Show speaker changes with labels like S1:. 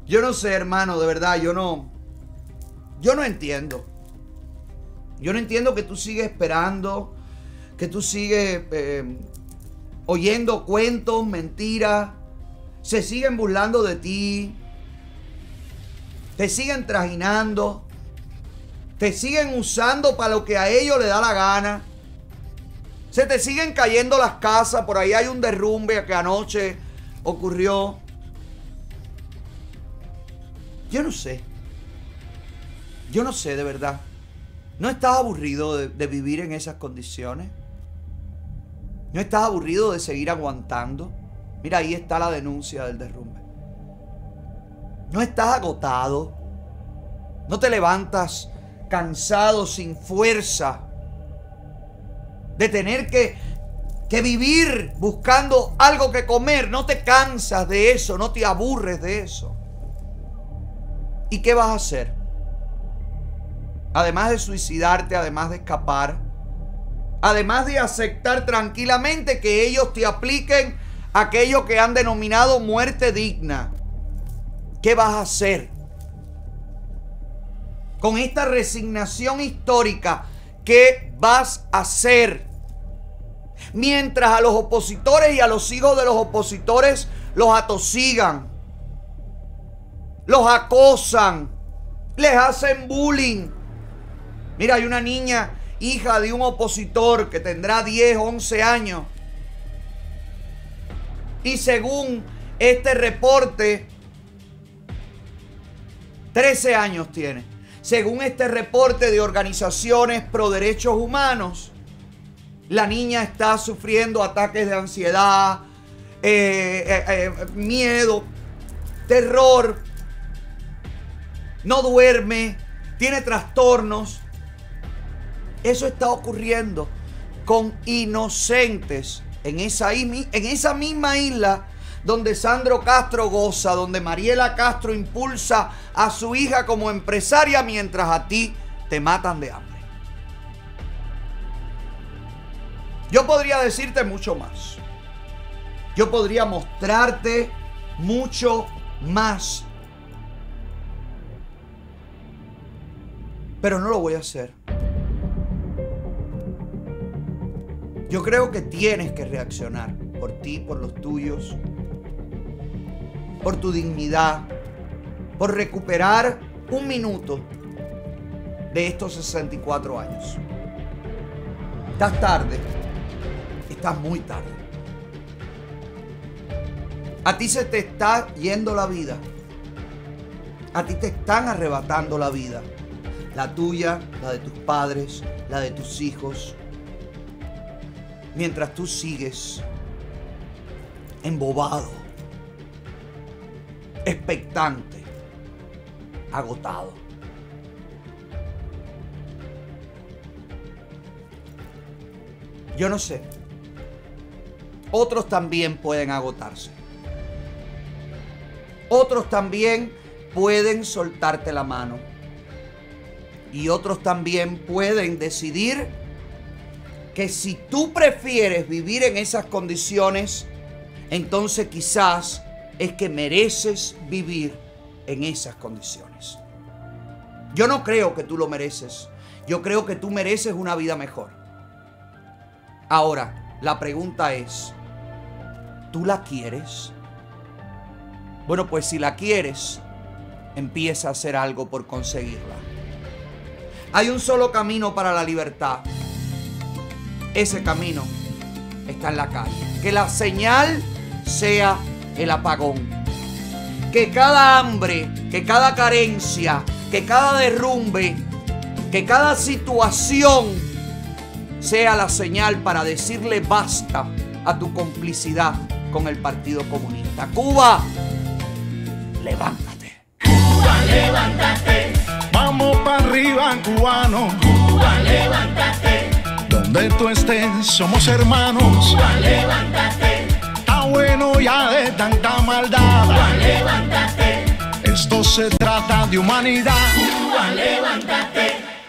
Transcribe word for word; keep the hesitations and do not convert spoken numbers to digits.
S1: Yo no sé, hermano, de verdad, yo no, yo no entiendo. Yo no entiendo que tú sigues esperando, que tú sigues eh, oyendo cuentos, mentiras, se siguen burlando de ti, te siguen trajinando, te siguen usando para lo que a ellos les da la gana. Se te siguen cayendo las casas, por ahí hay un derrumbe que anoche ocurrió. Yo no sé. Yo no sé, de verdad. ¿No estás aburrido de, de vivir en esas condiciones? ¿No estás aburrido de seguir aguantando? Mira, ahí está la denuncia del derrumbe. ¿No estás agotado? ¿No te levantas cansado, sin fuerza, de tener que, que vivir buscando algo que comer? ¿No te cansas de eso? ¿No te aburres de eso? ¿Y qué vas a hacer? Además de suicidarte, además de escapar, además de aceptar tranquilamente que ellos te apliquen aquello que han denominado muerte digna, ¿qué vas a hacer? Con esta resignación histórica, ¿qué vas a hacer? Mientras a los opositores y a los hijos de los opositores los atosigan, los acosan, les hacen bullying. Mira, hay una niña, hija de un opositor que tendrá diez, once años. Y según este reporte, trece años tiene. Según este reporte de organizaciones pro derechos humanos, la niña está sufriendo ataques de ansiedad, eh, eh, eh, miedo, terror, no duerme, tiene trastornos. Eso está ocurriendo con inocentes en esa, en esa misma isla donde Sandro Castro goza, donde Mariela Castro impulsa a su hija como empresaria mientras a ti te matan de hambre. Yo podría decirte mucho más. Yo podría mostrarte mucho más. Pero no lo voy a hacer. Yo creo que tienes que reaccionar por ti, por los tuyos, por tu dignidad, por recuperar un minuto de estos sesenta y cuatro años. Estás tarde, estás muy tarde. A ti se te está yendo la vida. A ti te están arrebatando la vida. La tuya, la de tus padres, la de tus hijos. Mientras tú sigues embobado, expectante, agotado. Yo no sé. Otros también pueden agotarse. Otros también pueden soltarte la mano. Y otros también pueden decidir que si tú prefieres vivir en esas condiciones, entonces quizás es que mereces vivir en esas condiciones. Yo no creo que tú lo mereces. Yo creo que tú mereces una vida mejor. Ahora, la pregunta es, ¿tú la quieres? Bueno, pues si la quieres, empieza a hacer algo por conseguirla. Hay un solo camino para la libertad. Ese camino está en la calle. Que la señal sea el apagón. Que cada hambre, que cada carencia, que cada derrumbe, que cada situación sea la señal para decirle basta a tu complicidad con el Partido Comunista. Cuba, levántate.
S2: Cuba, levántate.
S3: Vamos para arriba, cubano.
S2: Cuba, levántate.
S3: Donde tú estés, somos hermanos.
S2: Cuba, levántate.
S3: Está bueno ya de tanta maldad.
S2: Cuba, levántate.
S3: Esto se trata de humanidad.
S2: Cuba, levántate.